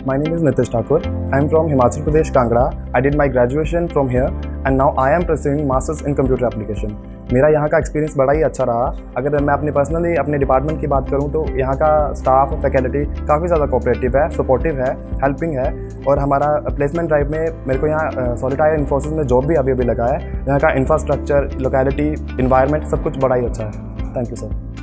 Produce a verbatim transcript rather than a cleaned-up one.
My name is Nitish Thakur. I am from Himachal Pradesh, Kangra. I did my graduation from here and now I am pursuing masters in computer application. मेरा यहाँ का experience बड़ा ही अच्छा रहा। अगर मैं अपने पर्सनली अपने डिपार्टमेंट की बात करूँ तो यहाँ का स्टाफ फैकल्टी काफ़ी ज़्यादा कोऑपरेटिव है, सपोर्टिव है, हेल्पिंग है और हमारा प्लेसमेंट ड्राइव में मेरे को यहाँ सॉलिटायर इन्फोसिस में जॉब भी अभी अभी लगा है। यहाँ का इंफ्रास्ट्रक्चर, लोकेलिटी, इन्वायरमेंट सब कुछ बड़ा ही अच्छा है। Thank you sir.